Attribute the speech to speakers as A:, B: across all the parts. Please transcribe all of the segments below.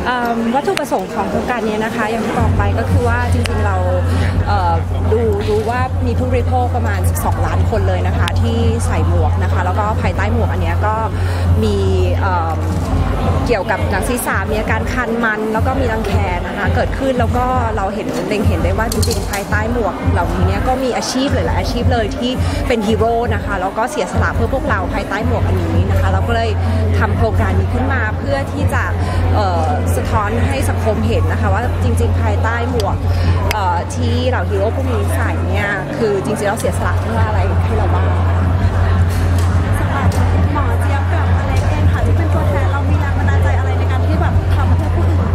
A: วัตถุประสงค์ของโครงการนี้นะคะอย่างที่บอกไปก็คือว่าจริงๆเราดูว่ามีผู้บริโภคประมาณ12 ล้านคนเลยนะคะที่ใส่หมวกนะคะแล้วก็ภายใต้หมวกอันนี้ก็มีเกี่ยวกับหนังศีรษะมีอาการคันมันแล้วก็มีรังแคนะคะเกิดขึ้นแล้วก็เราเห็นได้ว่าจริงๆภายใต้หมวกเหล่านี้เนี่ยก็มีอาชีพหลายอาชีพเลยที่เป็นฮีโร่นะคะแล้วก็เสียสละเพื่อพวกเราภายใต้หมวกอันนี้นะคะเราก็เลยทำโครงการนี้ขึ้นมาเพื่อที่จะสะท้อนให้สังคมเห็นนะคะว่าจริงๆภายใต้หมวกที่เหล่าฮีโร่พวกนี้ใส่เนี่ยคือจริงๆเราเสียสละเพื่ออะไรให้เราบ้าง
B: สำหรับหมอเจี๊ยบกับอเล็กเองค่ะที่เป็นตัวแทนเรามีแรงบันดาลใจอะไรในการที่แบบทำเพื่อผู้อื่น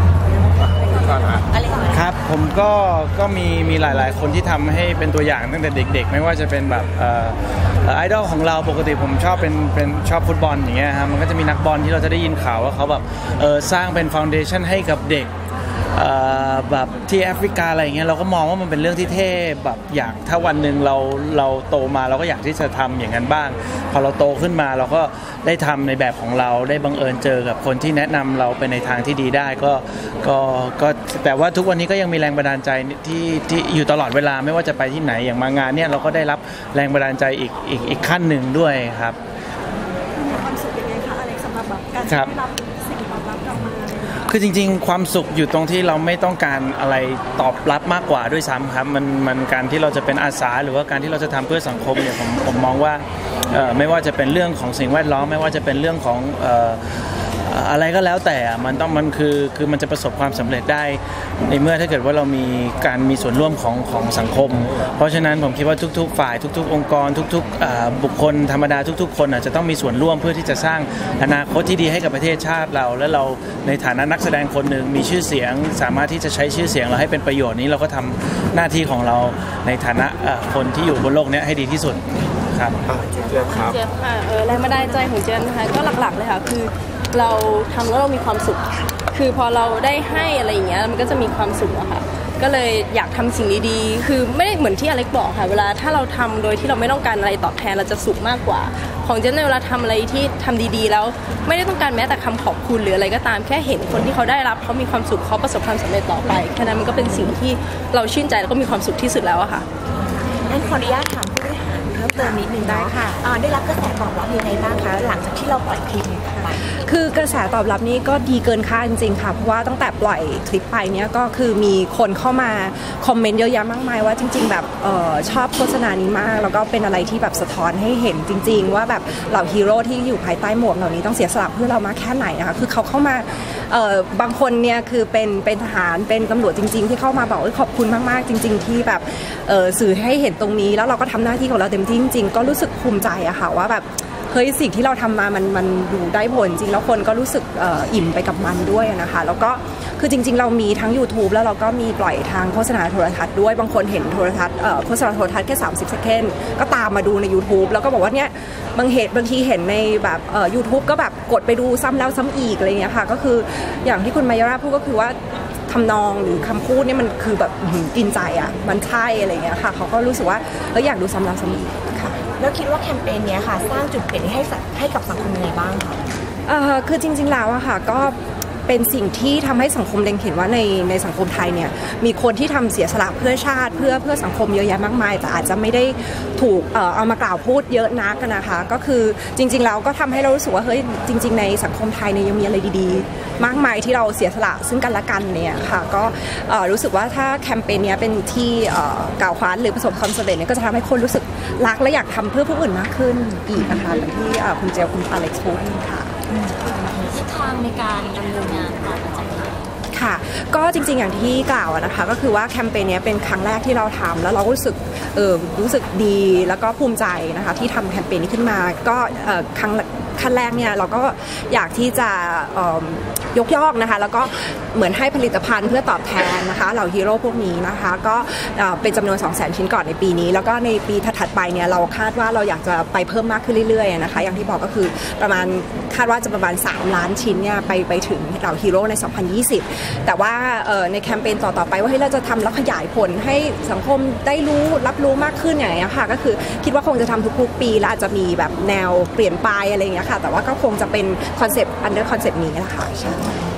C: ครับผมก็มีหลายๆคนที่ทำให้เป็นตัวอย่างตั้งแต่เด็กๆไม่ว่าจะเป็นแบบไอดอลของเราปกติผมชอบชอบฟุตบอลอย่างเงี้ยครับมันก็จะมีนักบอลที่เราจะได้ยินข่าวว่าเขาแบบสร้างเป็นฟาวเดชั่นให้กับเด็กแบบที่แอฟริกาอะไรอย่างเงี้ยเราก็มองว่ามันเป็นเรื่องที่เท่แบบอยากถ้าวันหนึ่งเราโตมาเราก็อยากที่จะทำอย่างนั้นบ้างพอเราโตขึ้นมาเราก็ได้ทำในแบบของเราได้บังเอิญเจอกับคนที่แนะนำเราไปในทางที่ดีได้ก็แต่ว่าทุกวันนี้ก็ยังมีแรงบันดาลใจที่อยู่ตลอดเวลาไม่ว่าจะไปที่ไหนอย่างมางานเนี่ยเราก็ได้รับแรงบันดาลใจอีกขั้นหนึ่งด้วยครับ
B: มีความสุขยังไงคะอเล็กสำหรับแบบการได้รับสิ่งตอบรับกลับมา
C: คือจริงๆความสุขอยู่ตรงที่เราไม่ต้องการอะไรตอบรับมากกว่าด้วยซ้ำครับมันการที่เราจะเป็นอาสาหรือว่าการที่เราจะทำเพื่อสังคมเนี่ยผมมองว่าไม่ว่าจะเป็นเรื่องของสิ่งแวดล้อมไม่ว่าจะเป็นเรื่องของอะไรก็แล้วแต่มันคือมันจะประสบความสำเร็จได้ในเมื่อถ้าเกิดว่าเรามีการมีส่วนร่วมของสังคมเพราะฉะนั้นผมคิดว่าทุกๆฝ่ายทุกๆองค์กรทุกๆบุคคลธรรมดาทุกๆคนจะต้องมีส่วนร่วมเพื่อที่จะสร้างอนาคตที่ดีให้กับประเทศชาติเราและเราในฐานะนักแสดงคนหนึ่งมีชื่อเสียงสามารถที่จะใช้ชื่อเสียงเราให้เป็นประโยชน์นี้เราก็ทำหน้าที่ของเราในฐานะคนที่อยู่บนโลกนี้ให้ดีที่สุดครับ
D: เจี๊ยบค่ะ
B: แรงบันดาลใจของเจี๊ยบนะคะก็หลักๆเลยค่ะคือเราทำแล้วเรามีความสุขคือพอเราได้ให้อะไรอย่างเงี้ยมันก็จะมีความสุขอะค่ะก็เลยอยากทำสิ่งดีๆคือไม่ได้เหมือนที่อเล็กบอกค่ะเวลาถ้าเราทำโดยที่เราไม่ต้องการอะไรตอบแทนเราจะสุขมากกว่าของเจนในเวลาทำอะไรที่ทำดีๆแล้วไม่ได้ต้องการแม้แต่คำขอบคุณหรืออะไรก็ตามแค่เห็นคนที่เขาได้รับเขามีความสุขเขาประสบความสำเร็จต่อไปแค่นั้นมันก็เป็นสิ่งที่เราชื่นใจแล้วก็มีความสุขที่สุดแล้วอะค่ะ
E: งั้นขออนุญาตถามผู้บริหารเพิ่มเติมนิดนึงได้ค่ะได้รับกระแสตอบรับยังไงบ้างคะหลังจากที่เราปล่อยคลิปไป
A: คือกระแสตอบรับนี้ก็ดีเกินคาดจริงๆค่ะเพราะว่าตั้งแต่ปล่อยคลิปไปเนี่ยก็คือมีคนเข้ามาคอมเมนต์เยอะแยะมากมายว่าจริงๆแบบชอบโฆษณานี้มากแล้วก็เป็นอะไรที่แบบสะท้อนให้เห็นจริงๆว่าแบบเหล่าฮีโร่ที่อยู่ภายใต้หมวกเหล่านี้ต้องเสียสละเพื่อเรามากแค่ไหนนะคะคือเขาเข้ามาบางคนเนี่ยคือเป็นทหารเป็นตำรวจจริงๆที่เข้ามาบอกขอบคุณมากๆจริงๆที่แบบสื่อให้เห็นตรงนี้แล้วเราก็ทำหน้าที่ของเราเต็มที่จริงๆก็รู้สึกภูมิใจอะค่ะว่าแบบเฮ้ยสิ่งที่เราทำมามันดูได้ผลจริงแล้วคนก็รู้สึกอิ่มไปกับมันด้วยนะคะแล้วก็คือจริงๆเรามีทั้ง YouTube แล้วเราก็มีปล่อยทางโฆษณาโทรทัศน์ด้วยบางคนเห็นโทรทัศน์โฆษณาโทรทัศน์แค่30 เซคันด์ก็ตามมาดูใน YouTube แล้วก็บอกว่าเนี่ยบางทีเห็นในแบบYouTube ก็แบบกดไปดูซ้ำแล้วซ้ำอีกอะไรเงี้ยค่ะก็คืออย่างที่คุณมายาราพูดก็คือว่าทำนองหรือคำพูดนี่มันคือแบบกินใจอ่ะมันใช่อะไรเงี้ยค่ะเขาก็รู้สึกว่าอยากดูซ้ำแล้วซ้ำอีกค่ะ
E: แล้วคิดว่าแคมเปญนี้ค่ะสร้างจุดเปลี่ยนให้กับสังคมยังไงบ้างคะ
A: คือจริงๆแล้วอะค่ะก็เป็นสิ่งที่ทำให้สังคมเล็งเห็นว่าในสังคมไทยเนี่ยมีคนที่ทำเสียสละเพื่อชาติเพื่อสังคมเยอะแยะมากมายแต่อาจจะไม่ได้ถูกเอามากล่าวพูดเยอะนักนะคะก็คือจริงๆแล้วก็ทำให้เรารู้สึกว่าเฮ้ยจริงๆในสังคมไทยเนี่ยยังมีอะไรดีๆมากมายที่เราเสียสละซึ่งกันและกันเนี่ยค่ะก็รู้สึกว่าถ้าแคมเปญนี้เป็นที่กล่าวขวัญหรือประสบความสำเร็จเนี่ยก็จะทำให้คนรู้สึกรักและอยากทำเพื่อผู้อื่นมากขึ้นอีกนะคะอย่างที่คุณเจลคุณอเล็กซ์พูดค่ะ
E: ทิศทางในการดำเนินงานต่อจากนี้
A: ค่ะก็จริงๆอย่างที่กล่าวนะคะก็คือว่าแคมเปญนี้เป็นครั้งแรกที่เราทำแล้วเรารู้สึกดีแล้วก็ภูมิใจนะคะที่ทำแคมเปญนี้ขึ้นมาก็ขั้นแรกเนี่ยเราก็อยากที่จะยกย่องนะคะแล้วก็เหมือนให้ผลิตภัณฑ์เพื่อตอบแทนนะคะเหล่าฮีโร่พวกนี้นะคะก็เป็นจำนวน 200,000 ชิ้นก่อนในปีนี้แล้วก็ในปีถัดๆไปเนี่ยเราคาดว่าเราอยากจะไปเพิ่มมากขึ้นเรื่อยๆนะคะอย่างที่บอกก็คือคาดว่าจะประมาณ3 ล้านชิ้นเนี่ยไปถึงเหล่าฮีโร่ใน 2020 แต่ว่าในแคมเปญต่อๆไปว่าเราจะทำแล้วขยายผลให้สังคมได้รับรู้มากขึ้นอย่างนี้ค่ะก็คือคิดว่าคงจะทำทุกๆปีและอาจจะมีแบบแนวเปลี่ยนไปอะไรอย่างเงี้ยค่ะแต่ว่าก็คงจะเป็นคอนเซปต์อันเดอร์คอนเซปต์นี้แหละค่ะใช่